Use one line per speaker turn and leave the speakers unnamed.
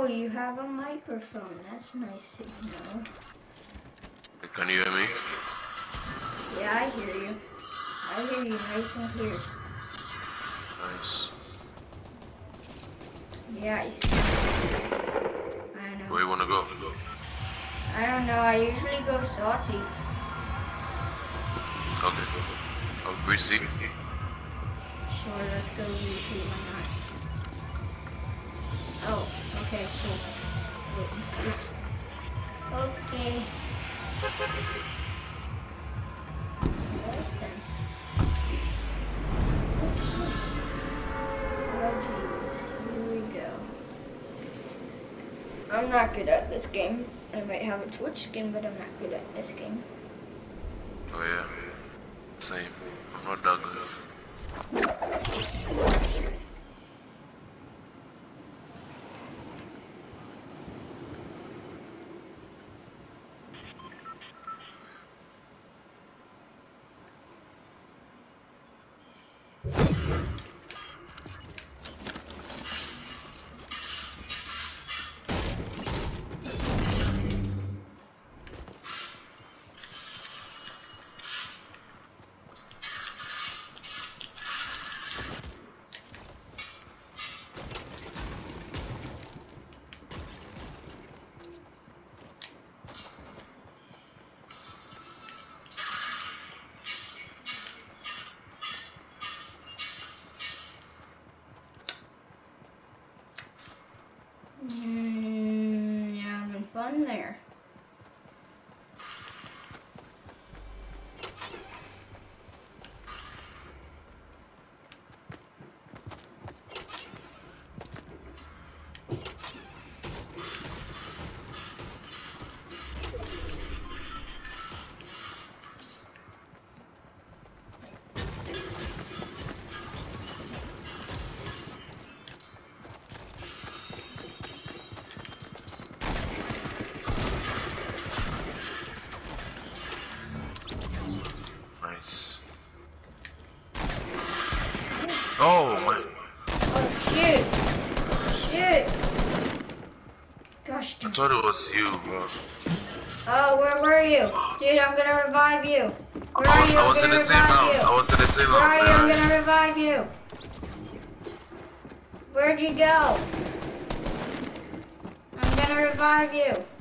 Oh, you have a microphone. That's nice to know.
Can you hear me?
Yeah, I hear you. I hear you nice and clear.
Nice.
Yeah, you sound. I don't know.
Where you wanna go?
I don't know. I usually go salty.
Okay. Oh, greasy.
Sure, let's go greasy. Why not? Oh, okay, cool. Okay. Right then. Oh jeez, here we go. I'm not good at this game. I might have a Twitch skin, but I'm not good at this game.
Oh yeah. Same. I'm not that good.
You're having fun there.
Nice. Oh my.
Oh shoot! Shoot! Gosh
I
darn.
thought it was you, bro.
Oh, where were you? Dude, I'm gonna revive you. Where are you?
I was in the same house. I was in the same
Where
house.
are you? I'm gonna revive you. Where'd you go? I'm gonna revive you.